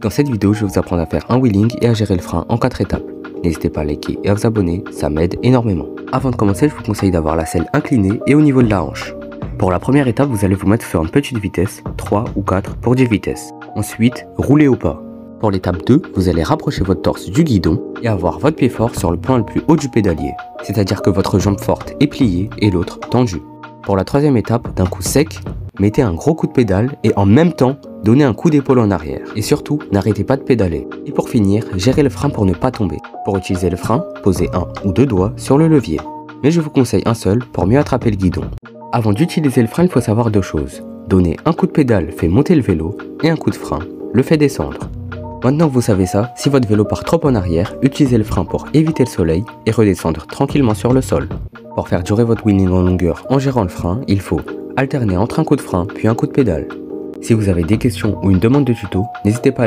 Dans cette vidéo, je vais vous apprendre à faire un wheeling et à gérer le frein en 4 étapes. N'hésitez pas à liker et à vous abonner, ça m'aide énormément. Avant de commencer, je vous conseille d'avoir la selle inclinée et au niveau de la hanche. Pour la première étape, vous allez vous mettre sur une petite vitesse, 3 ou 4 pour 10 vitesses. Ensuite, roulez au pas. Pour l'étape 2, vous allez rapprocher votre torse du guidon et avoir votre pied fort sur le point le plus haut du pédalier. C'est-à-dire que votre jambe forte est pliée et l'autre tendue. Pour la troisième étape, d'un coup sec, mettez un gros coup de pédale et en même temps, donnez un coup d'épaule en arrière. Et surtout, n'arrêtez pas de pédaler. Et pour finir, gérez le frein pour ne pas tomber. Pour utiliser le frein, posez un ou deux doigts sur le levier. Mais je vous conseille un seul pour mieux attraper le guidon. Avant d'utiliser le frein, il faut savoir deux choses. Donner un coup de pédale fait monter le vélo et un coup de frein le fait descendre. Maintenant que vous savez ça, si votre vélo part trop en arrière, utilisez le frein pour éviter le soleil et redescendre tranquillement sur le sol. Pour faire durer votre wheeling en longueur en gérant le frein, il faut alterner entre un coup de frein puis un coup de pédale. Si vous avez des questions ou une demande de tuto, n'hésitez pas à